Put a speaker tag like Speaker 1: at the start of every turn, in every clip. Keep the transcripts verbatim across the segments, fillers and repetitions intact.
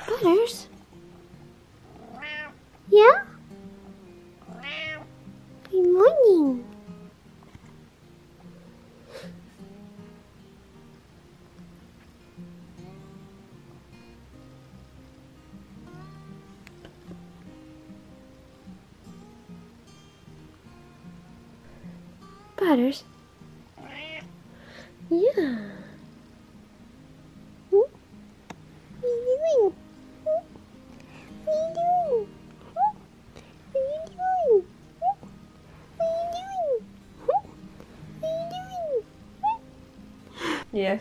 Speaker 1: Butters? Yeah? Good morning. Butters? Yeah. What are you doing? What are you doing? What are you doing? What are you doing? What are you doing?
Speaker 2: Yes.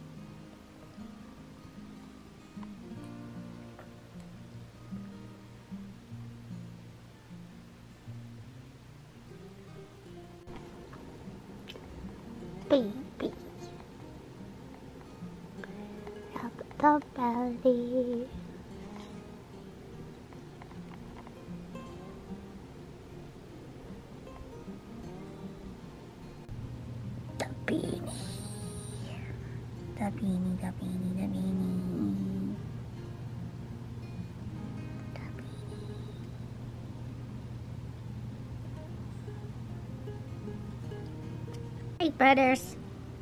Speaker 1: Baby. Rub the belly. The beanie. The beanie, the beanie, the beanie. The beanie. Hey, Butters.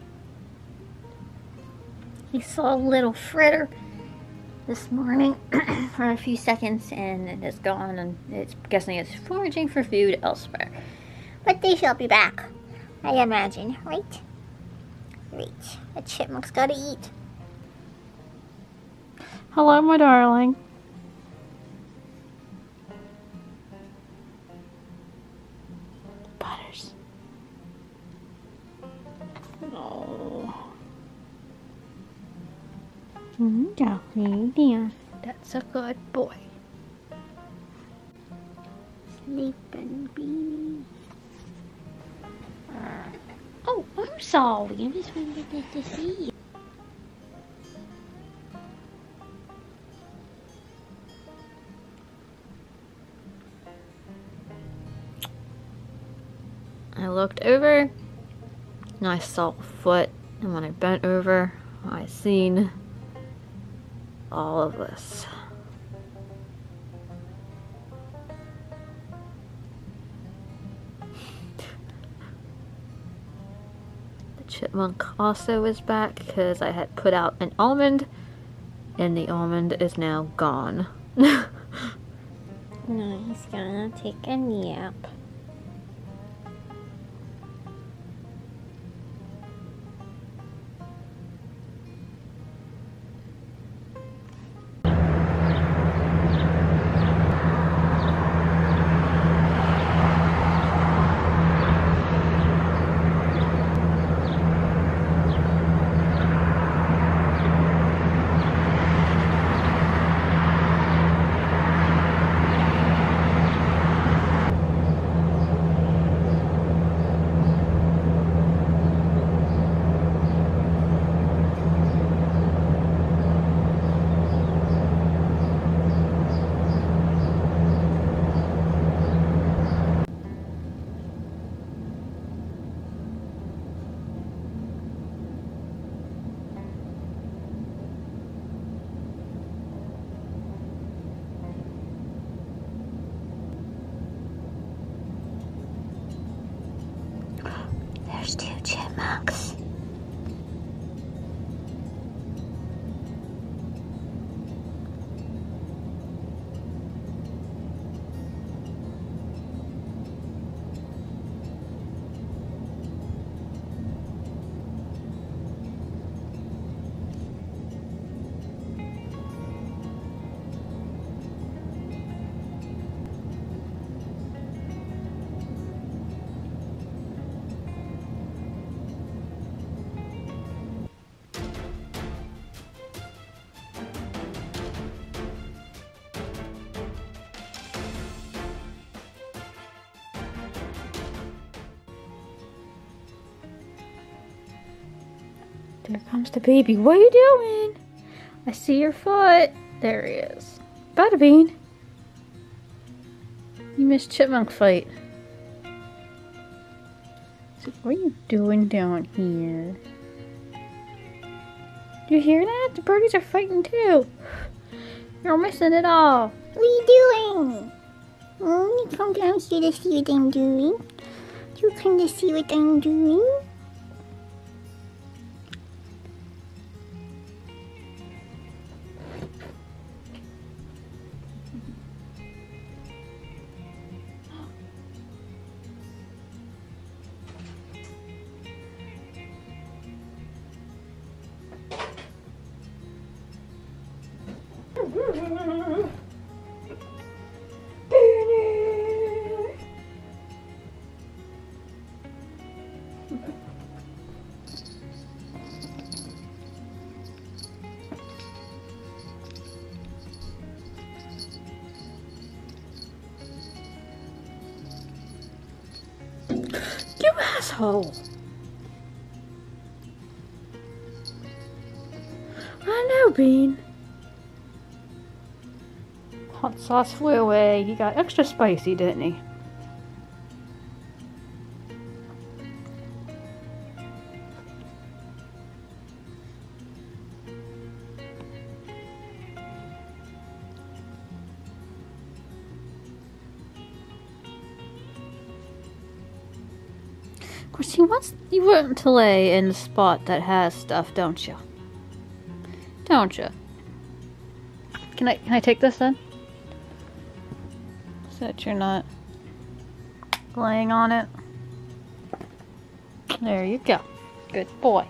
Speaker 1: He saw a little fritter this morning for a few seconds and it is gone, and it's guessing it's foraging for food elsewhere. But they shall be back, I imagine, right? Right. A chipmunk's gotta eat.
Speaker 2: Hello, my darling.
Speaker 1: Butters.
Speaker 2: Oh.
Speaker 1: Mm, yeah.
Speaker 2: That's a good boy.
Speaker 1: Sleeping beanie. Oh, I'm sorry. I just wanted to, to see you.
Speaker 2: I looked over and I saw a foot, and when I bent over, I seen all of this. The chipmunk also is back because I had put out an almond, and the almond is now gone.
Speaker 1: No, he's gonna take a nap. There's two chipmunks.
Speaker 2: There comes the baby. What are you doing? I see your foot. There he is. Butterbean. You missed chipmunk fight. So what are you doing down here? Do you hear that? The birdies are fighting too. You're missing it all.
Speaker 1: What are you doing? Oh, you come downstairs to see what I'm doing. You come to see what I'm doing.
Speaker 2: You asshole! I know, Bean. Hot sauce flew away. He got extra spicy, didn't he? Of course, you want you want to lay in the spot that has stuff, don't you? Don't you? Can I can I take this then? So that you're not laying on it. There you go. Good boy.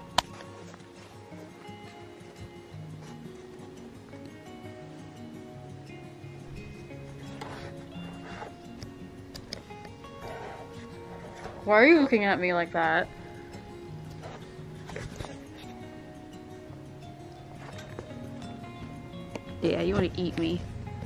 Speaker 2: Why are you looking at me like that? Yeah, you want to eat me.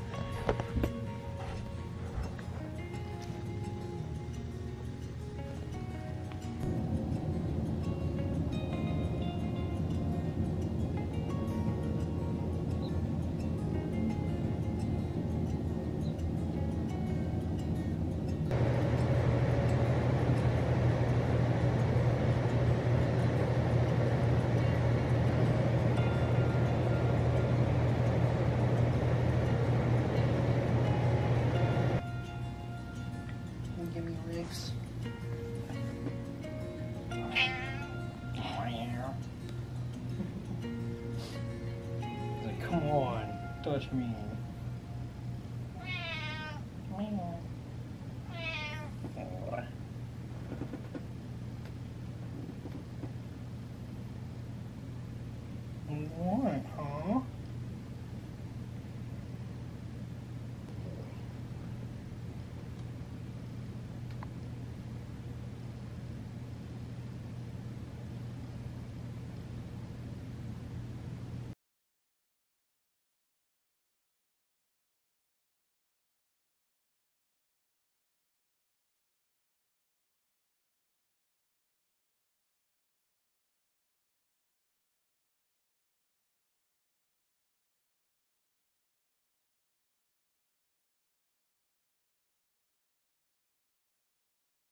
Speaker 3: Give me Riggs. Like, come on, touch me.